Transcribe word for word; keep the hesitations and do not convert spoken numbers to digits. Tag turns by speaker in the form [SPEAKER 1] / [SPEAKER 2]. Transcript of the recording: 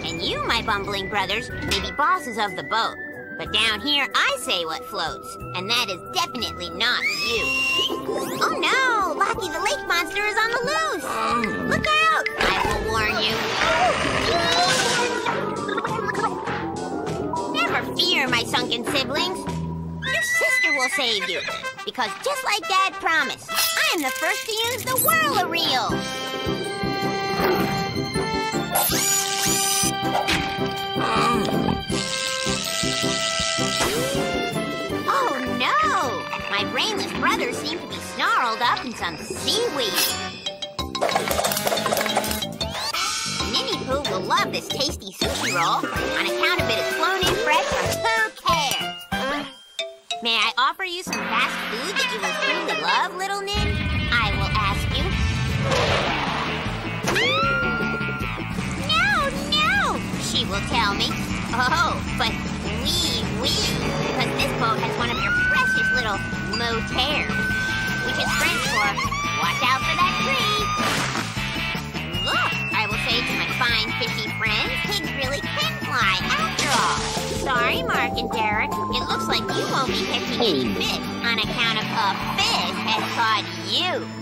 [SPEAKER 1] And you, my bumbling brothers, may be bosses of the boat. But down here, I say what floats. And that is definitely not you. Oh no! Lockie the lake monster is on the loose! Look out! I will warn you. Never fear, my sunken siblings. Your sister will save you. Because just like Dad promised, I am the first to use the whirl-a-reel. Oh no! My brainless brothers seem to be snarled up in some seaweed. Ninny Poo will love this tasty sushi roll on account of it is flown in fresh from Who Cares? May I offer you some fast food that you will truly love, little Nin? I will ask you. No, no, she will tell me. Oh, but wee, wee, because this boat has one of your precious little moteurs, which is French for watch out for that tree. Look, I will say to my fine fishy friends, pigs really can fly after all. Sorry, Mark and Derek, it looks like you won't be catching any fish on account of a fish has caught you.